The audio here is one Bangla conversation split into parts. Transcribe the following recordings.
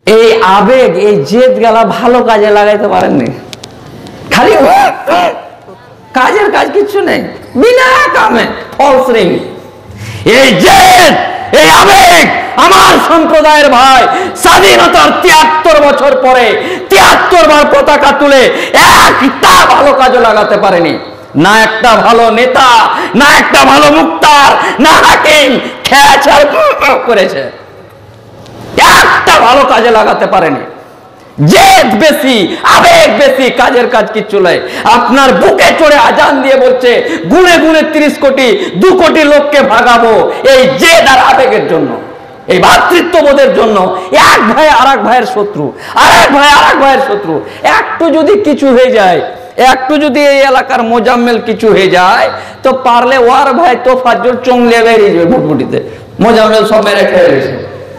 এই আবেগ, এই জেদ গেলা ভালো কাজে লাগাইতে পারেননি, খালি কাজের কাজ কিছু নেই, বিনা কামে ফলস রিং। এই জেদ, এই আবেগ আমার সম্প্রদায়ের ভাই স্বাধীনতার ৭৩ বছর পরে ৭৩ বার পতাকা তুলে একটা ভালো কাজে লাগাতে পারেনি। না একটা ভালো নেতা, না একটা ভালো মুক্তার, না হাকিম খেয়াছাড় করেছে, একটা ভালো কাজে লাগাতে পারেনি। জেদ বেশি, আবেগ বেশি, কাজের কাজ কিচ্ছু নয়। আপনার বুকে চড়ে আজান দিয়ে বলছে গুনে গুনে ৩০ কোটি ২ কোটি লোককে ভাগাবো, এই জেদ আর আবেগের জন্য, এই ভ্রাতৃত্ববোধের জন্য। এক ভাই আর এক ভাইয়ের শত্রু, আর এক ভাই আর এক ভাইয়ের শত্রু। একটু যদি কিছু হয়ে যায়, একটু যদি এই এলাকার মোজাম্মেল কিছু হয়ে যায়, তো পারলে ওয়ার ভাই তো ফাজর চংলিয়ে বেরিয়ে যাবে ভুটভুটিতে, মোজাম্মেল সব মেরে খেয়ে গেছে।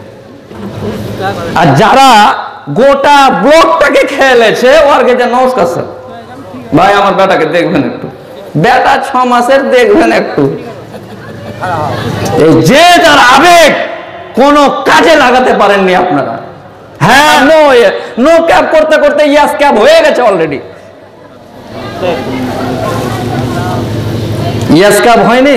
আর যারা গোটা ব্লকটাকে খেলেছে ওর কাছে নমস্কার স্যার, ভাই আমার বেটাকে দেখবেন একটু, বেটা ৬ মাসের দেখবেন একটু। এই জেদ আর আবেগ কোনো কাজে লাগাতে পারেননি আপনারা। হ্যাঁ, নো ক্যাব করতে করতে ইয়াস ক্যাব হয়ে গেছে অলরেডি। ইয়াস ক্যাব হয়নি,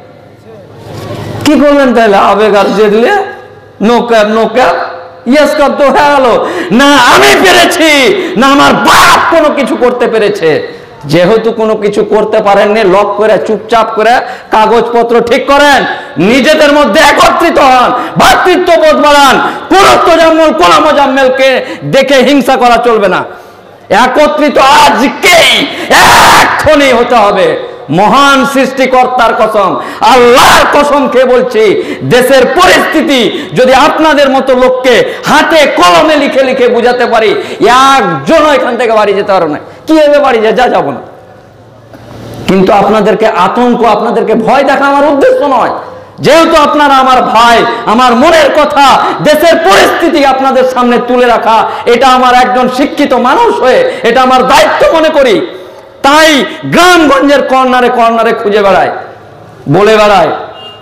কি করলেন তাহলে? আবেগ আর জেদ দিয়ে no cab, no cab, yes cab তো হয়ে গেল। না আমি পেরেছি, না আমার বাপ কোনো কিছু করতে পেরেছে। যেহেতু কোনো কিছু করতে পারেননি, লক করে চুপচাপ করে কাগজপত্র ঠিক করেন, নিজেদের মধ্যে একত্রিত হন, ভ্রাতৃত্ববোধ বাড়ান। কোন তোজাম্মেল কোন মোজাম্মেলকে দেখে হিংসা করা চলবে না। একত্রিত আজকেই এক্ষুনি হতে হবে। মহান সৃষ্টিকর্তার কসম, আল্লাহর কসম খেয়ে বলছি, দেশের পরিস্থিতি যদি আপনাদের মতো লোককে হাতে কলমে লিখে লিখে বুঝাতে পারি, একজন এখান থেকে বাড়ি যেতে পারো না। কি হবে বাড়ি যা যাবো না। কিন্তু আপনাদেরকে আতঙ্ক, আপনাদেরকে ভয় দেখা আমার উদ্দেশ্য নয়। যেহেতু আপনারা আমার ভাই, আমার মনের কথা, দেশের পরিস্থিতি আপনাদের সামনে তুলে রাখা, এটা আমার একজন শিক্ষিত মানুষ হয়ে এটা আমার দায়িত্ব মনে করি। তাই গ্রামগঞ্জের কর্নারে কর্নারে খুঁজে বেড়ায়, বলে বেড়ায়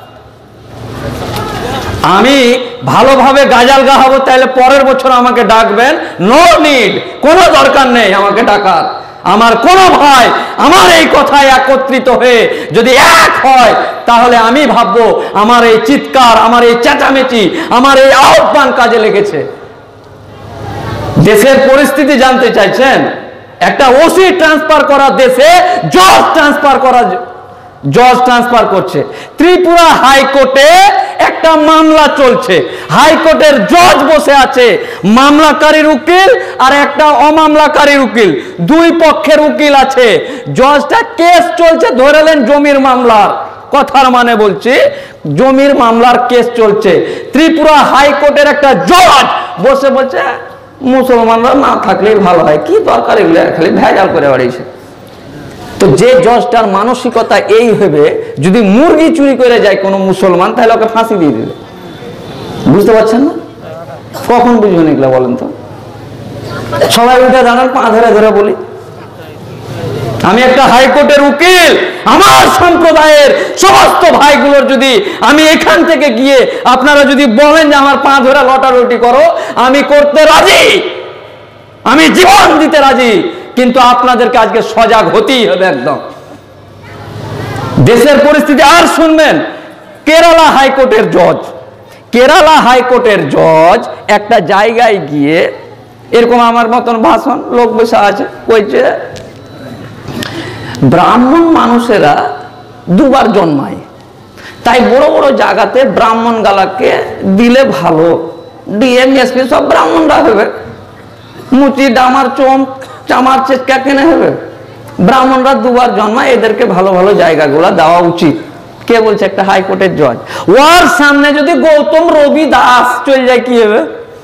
আমি ভালোভাবে গাজাল গাহাবো, তাহলে পরের বছর আমাকে ডাকবেন। নো নিড, কোনো দরকার নেই আমাকে ডাকার। আমার কোন ভাই আমার এই কথায় একত্রিত হয়ে যদি এক হয়, তাহলে আমি ভাববো আমার এই চিৎকার, আমার এই চেঁচামেচি, আমার এই আহ্বান কাজে লেগেছে। দেশের পরিস্থিতি জানতে চাইছেন? একটা ওসি ট্রান্সফার করা দেশে জজ ট্রান্সফার করছে। ত্রিপুরা হাইকোর্টে একটা মামলা চলছে, হাইকোর্টের জজ বসে আছে, মামলাকারীর উকিল আর একটা অমামলাকারীর উকিল, দুই পক্ষের উকিল আছে। জজটা কেস চলছে, ধরেলেন জমির মামলার, কথার মানে বলছি জমির মামলার কেস চলছে। ত্রিপুরা হাইকোর্টের একটা জজ বসে বলছে মুসলমানরা না থাকলেই ভালো হয়, কি দরকার এগুলো, খালি ভেজাল করে বাড়িয়েছে। তো যে জজটার মানসিকতা এই হবে, যদি মুরগি চুরি করে যায় কোনো মুসলমান, তাহলে ওকে ফাঁসি দিয়ে দিবে। বুঝতে পারছেন না? কখন বুঝবেন এগুলো বলেন তো? সবাই উঠে দাঁড়ান, পা ধরে ধরে বলি আমি একটা হাইকোর্টের উকিল, আমার সম্প্রদায়ের সমস্ত ভাইগুলোর যদি আমি এখান থেকে গিয়ে আপনারা যদি বলেন যে আমার পা ধরে লটালটি করো, আমি করতে রাজি, আমি জীবন দিতে রাজি। কিন্তু আপনাদেরকে আজকে সজাগ হতেই হবে একদম। দেশের পরিস্থিতি আর শুনবেন, কেরালা হাইকোর্টের জজ একটা জায়গায় গিয়ে এরকম আমার মতন ভাষণ, লোক বসে আছে, কইছে ব্রাহ্মণ মানুষেরা দুবার জন্মায়, তাই বড় বড় জায়গাতে ব্রাহ্মণ গালাকে দিলে ভালো, ডিএম এসপি সব ব্রাহ্মণরা হবে, মুচি ডামার চোম চামার চেষ্টা কেনে হবে, ব্রাহ্মণরা দুবার জন্মায়, এদেরকে ভালো ভালো জায়গাগুলো দেওয়া উচিত। কে বলছে? একটা হাইকোর্টের জজ। ওর সামনে যদি গৌতম রবিদাস চলে যায় কি হবে?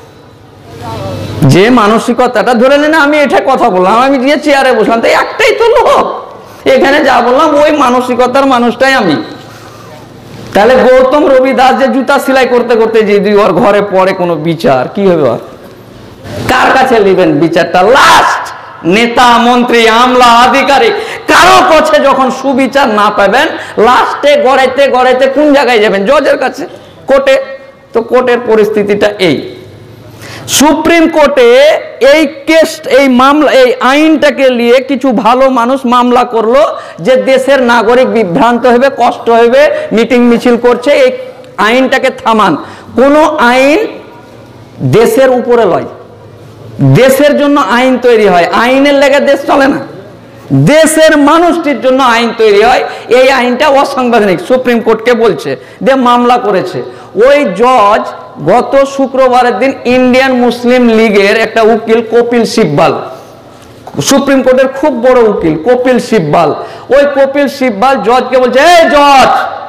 যে মানসিকতাটা ধরে নেন, আমি এটা কথা বললাম, আমি গিয়ে চেয়ারে বসলাম, তাই একটাই তো লোক, এখানে যা বললাম ওই মানসিকতার মানুষটাই আমি। তাহলে গৌতম রবিদাস যে জুতা সেলাই করতে করতে যদি ওর ঘরে পড়ে কোনো বিচার, কি হবে? ওর কার কাছে নেবেন বিচারটা? লাস্ট নেতা, মন্ত্রী, আমলা, আধিকারিক কারো কাছে যখন সুবিচার না পাবেন, লাস্টে গড়াইতে গড়াইতে কোন জায়গায় যাবেন? জজের কাছে, কোর্টে। তো কোর্টের পরিস্থিতিটা এই। সুপ্রিম কোর্টে এই কেস, এই মামলা, এই আইনটাকে নিয়ে কিছু ভালো মানুষ মামলা করলো যে দেশের নাগরিক বিভ্রান্ত হবে, কষ্ট হবে, মিটিং মিছিল করছে, এই আইনটাকে থামান। কোনো আইন দেশের উপরে লয়, দেশের জন্য আইন তৈরি হয়, আইনের লেগে দেশ চলে না, দেশের মানুষটির জন্য আইন তৈরি হয়। এই আইনটা অসাংবিধানিক, সুপ্রিম কোর্টকে বলছে, যে মামলা করেছে ওই জজ গত শুক্রবারের দিন ইন্ডিয়ান মুসলিম লীগের একটা উকিল কপিল সিব্বাল, সুপ্রিম কোর্টের খুব বড় উকিল কপিল সিব্বাল, ওই কপিল সিব্বাল জজকে বলছে, এই জজ,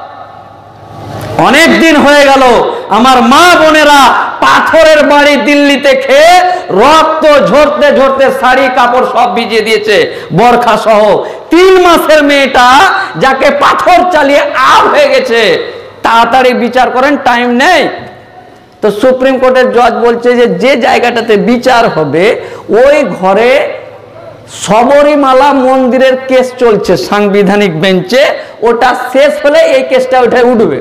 অনেক দিন হয়ে গেল আমার মা বোনেরা পাথরের বাড়ি দিল্লিতে খেয়ে রক্ত ঝরতে ঝরতে শাড়ি কাপড় সব ভিজিয়ে দিয়েছে, বরখা সহ। 3 মাসের মেয়েটা যাকে পাথর চালিয়ে আপ হয়ে গেছে, তাড়াতাড়ি বিচার করেন, টাইম নেই। তো সুপ্রিম কোর্টের জজ বলছে যে যে জায়গাটাতে বিচার হবে ওই ঘরে শবরীমালা মন্দিরের কেস চলছে সাংবিধানিক বেঞ্চে, ওটা শেষ হলে এই কেসটা উঠে উঠবে।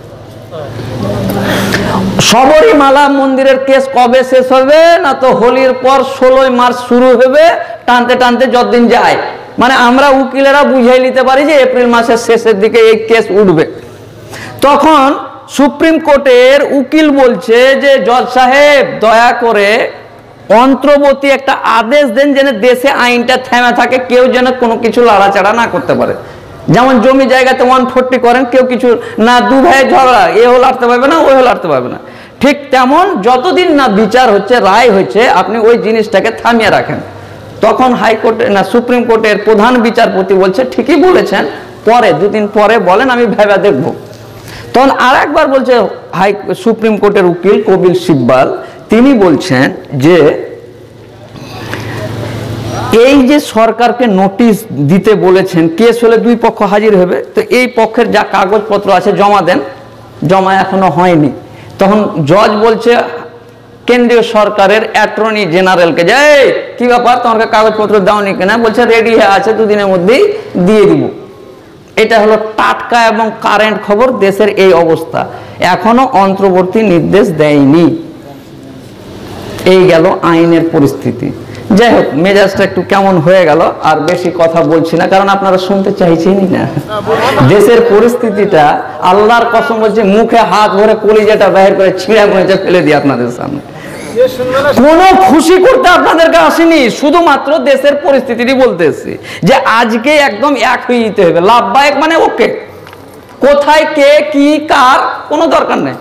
শবরীমালা মন্দিরের কেস কবে শেষ হবে? না তো হোলির পর 16 মার্চ শুরু হবে, টানতে টানতে যতদিন যায়, মানে আমরা উকিলেরা বুঝাই নিতে পারি যে এপ্রিল মাসের শেষের দিকে এই কেস উঠবে। তখন সুপ্রিম কোর্টের উকিল বলছে যে জজ সাহেব দয়া করে অন্তর্বর্তী একটা আদেশ দেন যেন দেশে আইনটা থেমে থাকে, কেউ যেন কোনো কিছু লাড়াচাড়া না করতে পারে। যেমন জমি জায়গাতে 140 করেন, কেউ কিছু না, দু ভাইয়ের ঝগড়া, এ হল আটতে পারবে না, ওই হল আটতে পারবে না, ঠিক তেমন যতদিন না বিচার হচ্ছে, রায় হচ্ছে, আপনি ওই জিনিসটাকে থামিয়ে রাখেন। তখন হাইকোর্টে না সুপ্রিম কোর্টের প্রধান বিচারপতি বলছে, ঠিকই বলেছেন, পরে 2 দিন পরে বলেন, আমি ভেবে দেখব। তখন আর একবার বলছে সুপ্রিম কোর্টের উকিল কপিল সিব্বাল, তিনি বলছেন যে এই যে সরকারকে নোটিশ দিতে বলেছেন, কেস হলে 2 পক্ষ হাজির হবে, তো এই পক্ষের যা কাগজপত্র আছে জমা দেন, জমা এখনো হয়নি। তখন জজ বলছে কেন্দ্রীয় সরকারের অ্যাটর্নি জেনারেলকে, যে কি ব্যাপার, তোমাকে কাগজপত্র দাওনি কেনা? বলছে রেডি হয়ে আছে, 2 দিনের মধ্যেই দিয়ে দিব। এটা হলো টাটকা এবং কারেন্ট খবর, দেশের এই অবস্থা, এখনো অন্তর্বর্তী নির্দেশ দেয়নি। এই গেল আইনের পরিস্থিতি। যাই হোক, মেজাজটা একটু কেমন হয়ে গেল, আর বেশি কথা বলছি না, কারণ আপনারা শুনতে চাইছেনই না। দেশের পরিস্থিতিটা আল্লাহর কসম বলছে, মুখে হাত ভরে কলিজাটা বাইর করে ছিঁড়া গুঁড়ে ফেলে দিই আপনাদের সামনে। কোনো খুশি করতে আপনাদেরকে আসেনি, শুধুমাত্র দেশের পরিস্থিতিটি বলতেছি যে আজকে একদম এক হয়ে যেতে হবে, লাভবায়ক মানে ওকে, কোথায় কে কি কার কোনো দরকার নেই।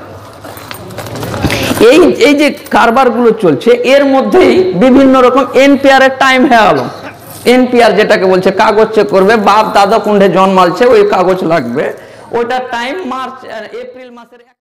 এই যে কারবারগুলো চলছে, এর মধ্যেই বিভিন্ন রকম এনপিআর এর টাইম হয়ে গেল। এনপিআর যেটাকে বলছে, কাগজ চেক করবে, বাপ দাদা কুণ্ঠে জন্মালছে, ওই কাগজ লাগবে, ওইটা টাইম মার্চ এপ্রিল মাসের